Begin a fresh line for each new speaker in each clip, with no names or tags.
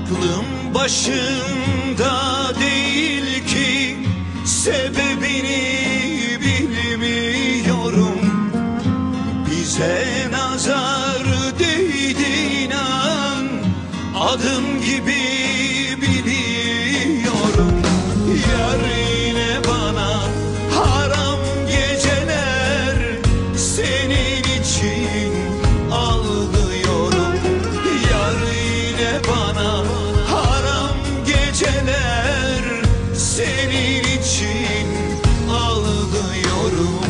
Aklım başımda değil ki sebebini bilmiyorum. Bize nazar değdi inan, adım gibi biliyorum. Yar yine bana haram geceler senin için ağlıyorum. Yar yine bana haram geceler senin için ağlıyorum.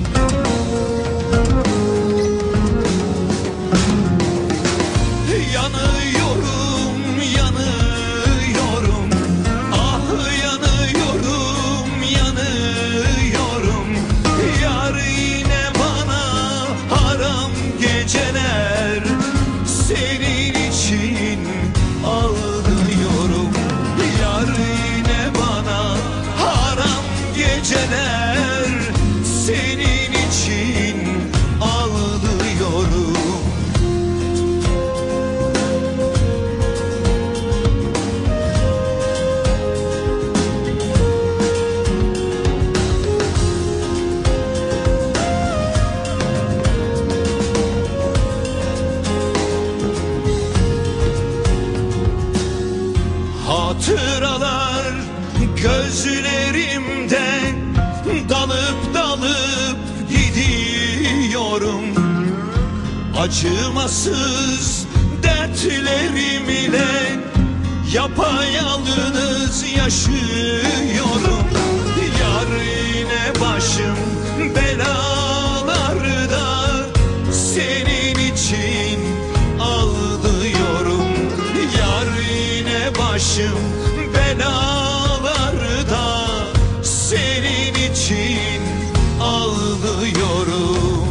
Yanıyorum, yanıyorum, ah yanıyorum, yanıyorum. Yar yine bana haram geceler senin için ağlıyorum. Yar yine bana haram geceler senin için ağlıyorum. Hatıralar gözlerimde dalıp dalıp gidiyorum. Acımasız dertlerimle yapayalnız yaşıyorum. Yar yine başım belalarda senin için ağlıyorum. Yar yine başım belalarda senin için ağlıyorum.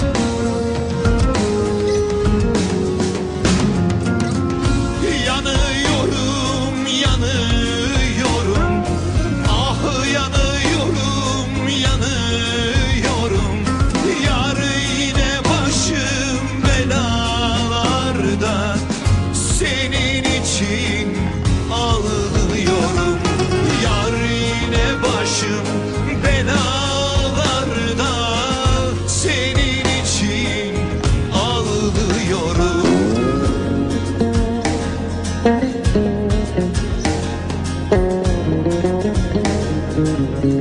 Yanıyorum, yanıyorum, ah yanıyorum, yanıyorum. Yar yine başım belalarda senin için ağlıyorum. Yar yine başım belalarda senin için ağlıyorum.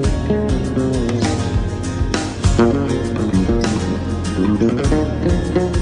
Thank you.